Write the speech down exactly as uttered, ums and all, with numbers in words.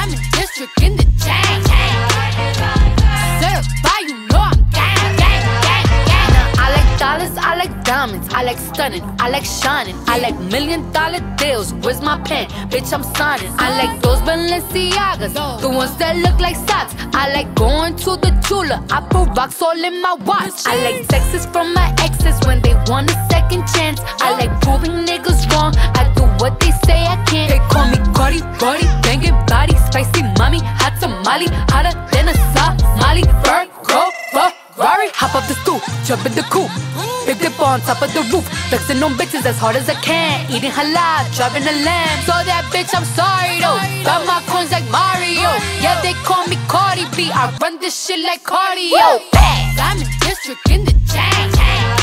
Diamond District in the chain. Certified, you know I'm gang, gang, gang, gang. Now I like dollars, I like diamonds, I like stunning, I like shining, I like million dollar deals. Where's my pen? Bitch, I'm signing. I like those Balenciagas, the ones that look like socks. I like going to the Tula, I put rocks all in my watch. I like texts from my exes when they want a second chance. I like proving niggas wrong, I do what they say I can't. They call me Cardi, Cardi, banging body, spicy mommy, hot tamale, hotter than a Somali. Virgo, Ferrari, hop up the stoop, jump in the coupe, big dip on top of the roof, flexing on bitches as hard as I can, eating halal, driving a lamb. So that bitch, I'm sorry though, got my coins like Mario. Yeah, they call me Cardi B, I run this shit like cardio. Diamond District in the chain.